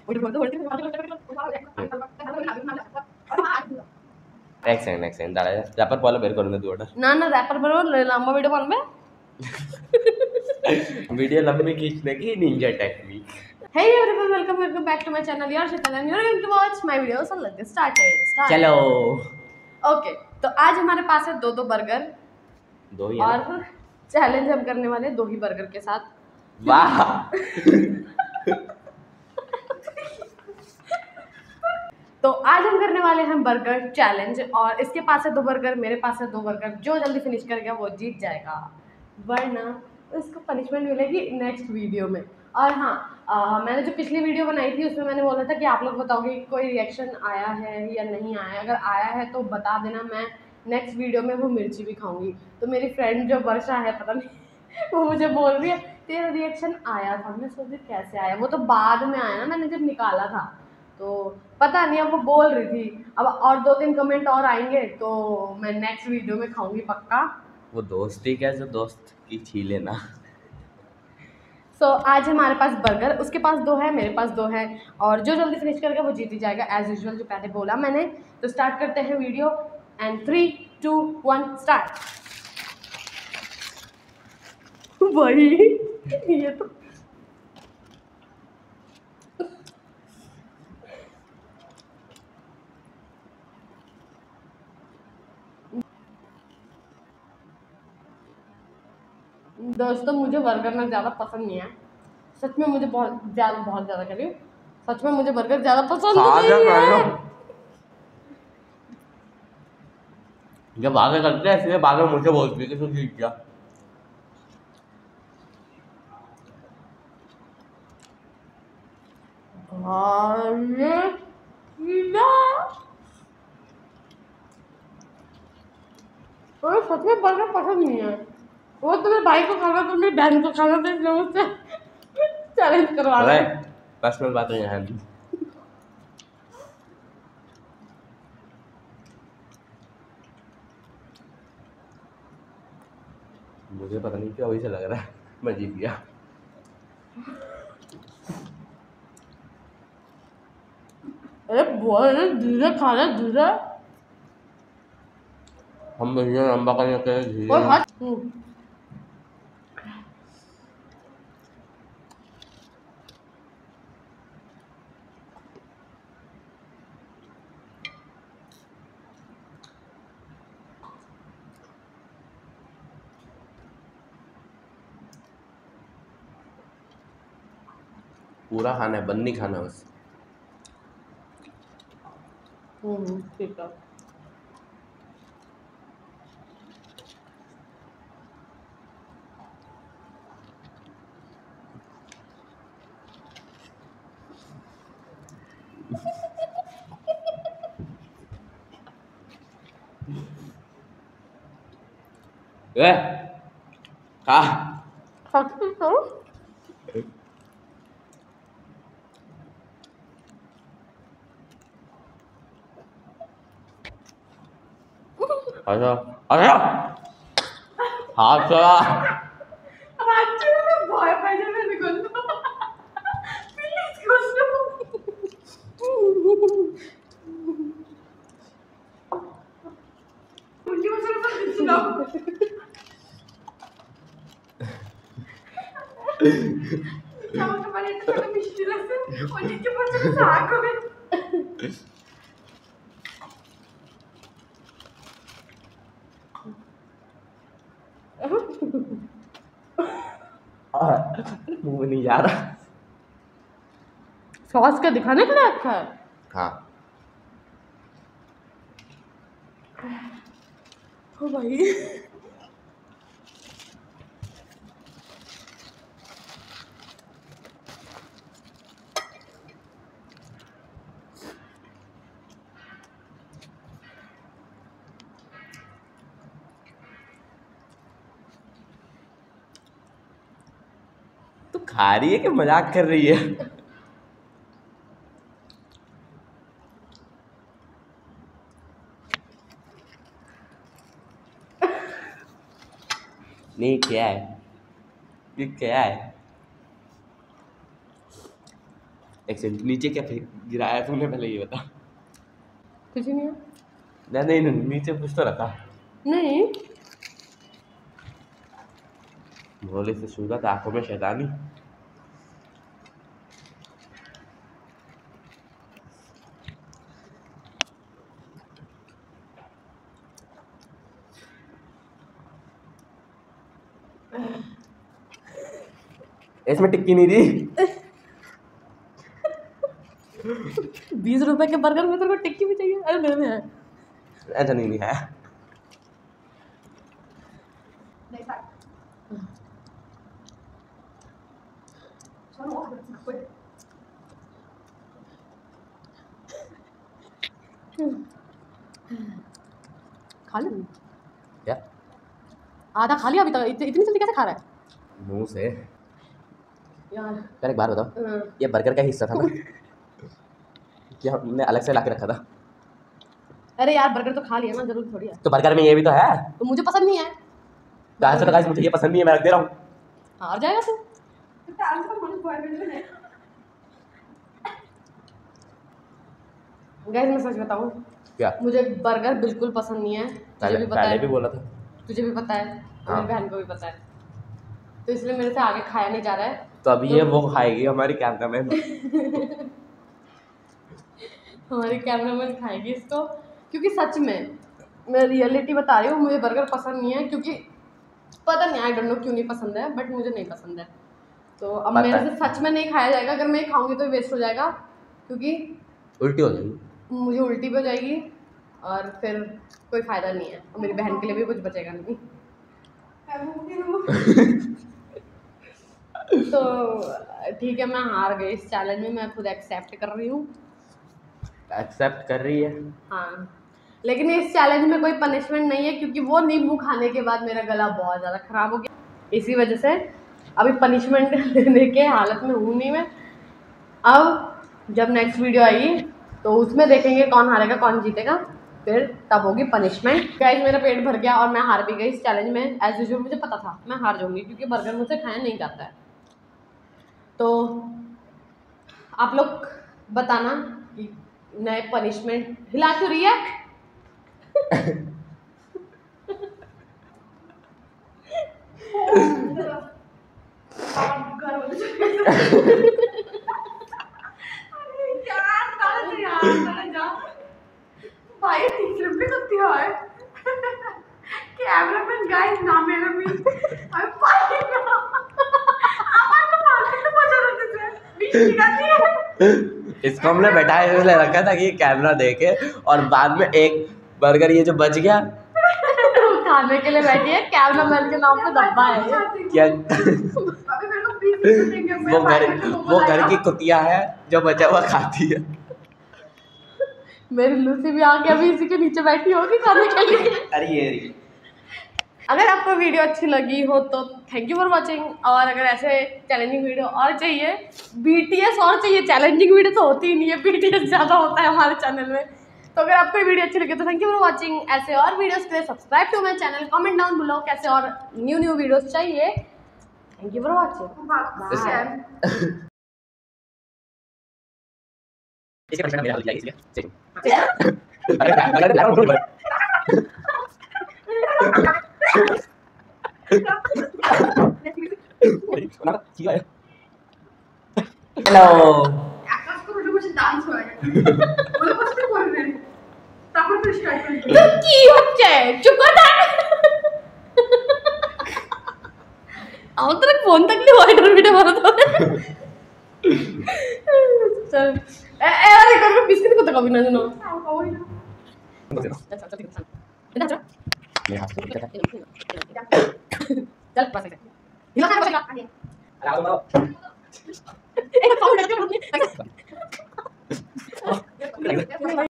Next wrapper follow పేర్కొన్నది కూడా నాన్న ర్యాపర్ బरो लंबा वीडियो बनबे वीडियो लंबी खींचने की ninja technique. Hey everyone, welcome back to my channel. You're Shikal and you're going to watch my videos. So let's get started. चलो okay तो आज हमारे पास है दो बर्गर दो ही और चैलेंज हम करने वाले हैं 2 ही बर्गर के साथ। वाह तो आज हम करने वाले हैं बर्गर चैलेंज और इसके पास है 2 बर्गर, मेरे पास है 2 बर्गर। जो जल्दी फिनिश कर गया वो जीत जाएगा, वरना उसको पनिशमेंट मिलेगी नेक्स्ट वीडियो में। और हाँ, मैंने जो पिछली वीडियो बनाई थी उसमें मैंने बोला था कि आप लोग बताओगे कि कोई रिएक्शन आया है या नहीं आया है। अगर आया है तो बता देना, मैं नेक्स्ट वीडियो में वो मिर्ची भी खाऊंगी। तो मेरी फ्रेंड जो वर्षा है, पता नहीं वो मुझे बोल रही है तेरा रिएक्शन आया था। मैं सोच रही कैसे आया, वो तो बाद में आया ना, मैंने जब निकाला था तो पता नहीं। अब वो बोल रही थी अब और 2-3 कमेंट और आएंगे तो मैं नेक्स्ट वीडियो में खाऊंगी पक्का। वो दोस्ती कैसे दोस्त की छीले ना। सो आज हमारे पास बर्गर, उसके पास 2 है, मेरे पास 2 है और जो जल्दी फिनिश करेगा वो जीत ही जाएगा एज यूजुअल, जो पहले बोला मैंने। तो स्टार्ट करते हैं वीडियो एंड 3, 2, 1 स्टार्ट। वही ये तो दोस्तों मुझे बर्गर ना ज़्यादा पसंद नहीं है, सच में। मुझे बहुत ज़्यादा कर रही हूँ, सच में मुझे बर्गर ज़्यादा पसंद नहीं है। जब आगे करते हैं इसलिए बाद में मुझे बोलती है कि तू जीत गया। और सच में बर्गर पसंद नहीं है। वो तुम्हें भाई को खाना, तुम्हें बहन को खाना, तो इसलिए मुझसे चैलेंज करवा रहे हैं। पर्सनल बात है यहाँ। मुझे पता नहीं क्यों अभी से लग रहा है मैं जीत गया। अरे बोल धीरे खाना, धीरे। हम वीडियो लंबा करने के लिए और हट। पूरा खाना है, बंद नहीं खाना बस। ठीक है। ए खा सकती तो अच्छा अच्छा हाथ चला ভয় পাই যাবে আমি বলবো প্লিজ করো। উল্টি বছর পর দিচ্ছি না। আমাকে মানে এটা তো মিষ্টি লাগছে, উল্টি বছর চা করে। मुंह में नहीं जा रहा। सॉस का दिखाने के लिए अच्छा है। हाँ ओ भाई तो खा रही है कि मजाक कर रही है? नहीं क्या है, ये क्या है? एक सेकंड, नीचे क्या गिराया तुमने पहले ये बता। कुछ नहीं है। नहीं नहीं, नीचे कुछ तो रखा। नहीं भोले से सूरत, आंखों में शैतानी। इसमें टिक्की नहीं दी। 20 रुपए के बर्गर में तेरे को टिक्की भी चाहिए? अरे मेरे में है। ऐसा नहीं है। खा ली क्या? आधा खा लिया अभी तक? इतनी जल्दी कैसे खा रहा है मुंह से यार? यार एक बात बताओ, ये बर्गर का हिस्सा था ना कि हमने अलग से लाके रखा था? अरे यार बर्गर तो खा लिया ना, जरूर थोड़ी है। तो बर्गर में ये भी तो है। तो मुझे पसंद नहीं है। कहाँ से? तो गाइस मुझे ये पसंद नहीं है, मैं रख दे रहा हूँ। हार जाएगा तू। गाइस मैं सच बताऊं, क्या? मुझे बर्गर बिल्कुल पसंद नहीं है। तुझे भी पता पहले है, भी बोला था। तुझे भी पता है, हाँ। मेरी बहन को भी पता है। तो इसलिए मेरे से आगे खाया नहीं जा रहा है। तो अभी ये वो खाएगी हमारी कैमरामैन। हमारी कैमरामैन खाएगी इसको, क्योंकि सच में मैं रियलिटी बता रही हूँ, मुझे बर्गर पसंद नहीं है। क्योंकि पता नहीं, आई डोंट नो क्यों नहीं पसंद है, बट मुझे नहीं पसंद है। तो अब पता मेरे है। से सच में नहीं खाया जाएगा। अगर मैं खाऊंगी तो वेस्ट हो जाएगा, क्योंकि उल्टी हो जाएगी, मुझे उल्टी भी हो जाएगी और फिर कोई फ़ायदा नहीं है, और मेरी बहन के लिए भी कुछ बचेगा नहीं। तो ठीक है, मैं हार गई इस चैलेंज में, मैं खुद एक्सेप्ट कर रही हूँ। एक्सेप्ट कर रही है? हाँ, लेकिन इस चैलेंज में कोई पनिशमेंट नहीं है, क्योंकि वो नींबू खाने के बाद मेरा गला बहुत ज़्यादा ख़राब हो गया। इसी वजह से अभी पनिशमेंट लेने के हालत में हूँ नहीं मैं। अब जब नेक्स्ट वीडियो आएगी तो उसमें देखेंगे कौन हारेगा कौन जीतेगा, फिर तब होगी पनिशमेंट। गाइस मेरा पेट भर गया और मैं हार भी गई इस चैलेंज में। एज यूजुअल मुझे पता था मैं हार जाऊंगी, क्योंकि बर्गर मुझसे खाया नहीं जाता है। तो आप लोग बताना कि नए पनिशमेंट हिला क्यों रही है? भाई टीचर भी करती है कैमरामैन। गाइस ना मेरा भी अरे भाई ना आवाज तो मारती तो मजा आती है, बीच निकालती है। इसको हमने बैठाया इसलिए रखा था कि कैमरा देखे, और बाद में एक बर्गर ये जो बच गया खाने के लिए बैठी है, कैमरामैन के नाम पे डब्बा है क्या? अभी मेरे को बीच देंगे। वो घर की कुतिया है जो बचा हुआ खाती है। मेरी लूसी भी आके अभी इसी के नीचे बैठी होगी खाने के लिए। अरे ये रही। अगर आपको वीडियो अच्छी लगी हो तो थैंक यू फॉर वाचिंग। और अगर ऐसे चैलेंजिंग वीडियो और चाहिए, बीटीएस और चाहिए, चैलेंजिंग वीडियो तो होती ही नहीं है, बीटीएस ज़्यादा होता है हमारे चैनल में। तो अगर आपको वीडियो अच्छी लगी तो थैंक यू फॉर वाचिंग। ऐसे और वीडियोस के लिए subscribe to my channel, comment down below कैसे और न्यू वीडियोस चाहिए। Thank you for watching, bye. इसके पनिशमेंट मेरे हाथ लग जाएगी इसलिए। हेलो আকাশ করে উঠে বসে ডান্স হয় বলে বসতে করবে তারপর তো স্টার্ট করবে। কি হচ্ছে? চুপ কর থাক। আমাদের ফোন থাকলে ওয়াইডার ভিডিও বানাতে হবে। চল এবারে করবে বিস্কিট কত কবি না জানো? কবি না। আচ্ছা ঠিক আছে। এটা চল। मेरे हाथ से निकल गया। चल बस ऐसे हिला कर बसेगा। अरे आओ मारो। एक साउंड करके